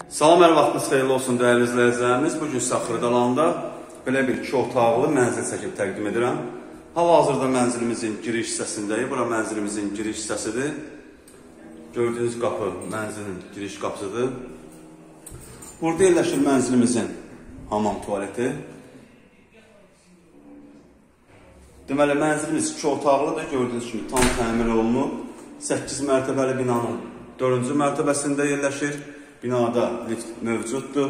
Salam, hər vaxtınız xeyirli olsun dəyərli izləyicilərimiz. Bugün sizə Xırdalanda belə bir 2 otaqlı mənzil çəkib təqdim edirəm. Hal-hazırda mənzilimizin giriş hissəsindəyik. Bura mənzilimizin giriş hissəsidir. Gördüyünüz qapı mənzilin giriş qapısıdır. Burada yerləşir mənzilimizin hamam tualeti. Deməli, mənzilimiz 2 otaqlıdır. Gördüyünüz kimi tam təmir olunub. 8 mərtəbəli binanın 4-cü mərtəbəsində yerləşir. Binada lift mövcuddur.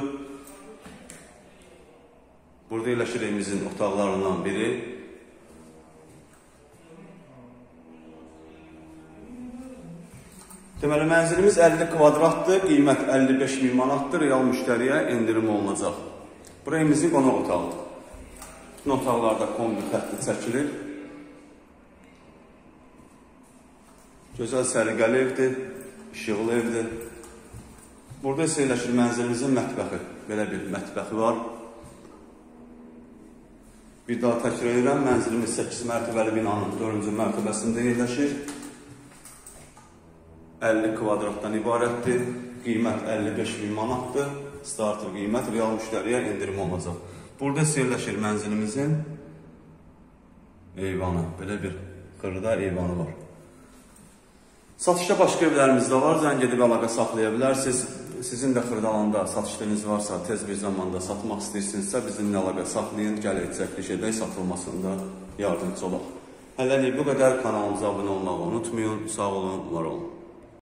Burada yerləşir evimizin otaqlarından biri. Deməli, mənzilimiz 50 kvadratdır, qiymət 55.000 manatdır, real müştəriyə endirim olunacaq. Bura evimizin qonaq otağıdır. Bütün otaqlarda kombi xətti çəkilir. Gözəl səliqəli evdir, işıqlı evdir. Burada isə yerləşir mənzilimizin mətbəxi. Belə bir mətbəxi var. Bir daha təkrar edirəm, mənzilimiz 8 mərtəbəli binanın 4-cü mərtəbəsində yerləşir. 50 kvadratdan ibarətdir. Qiymət 55.000 manatdır. Starter qiymət real müştəriyə endirim olacaq. Burada isə yerləşir mənzilimizin eyvanı. Belə bir xırda eyvanı var. Satışda başqa evlərimiz də var. Zəng edib əlaqə saxlaya bilərsiniz. Sizin də Xırdalanda satışlarınız varsa, tez bir zamanda satmaq istəyirsinizsə, bizimlə əlaqə saxlayın, gələk çəkiliş edək, satılmasında yardımcı olaq. Hələlik bu qədər, kanalımıza abunə olmağı unutmayın. Sağ olun, var olun.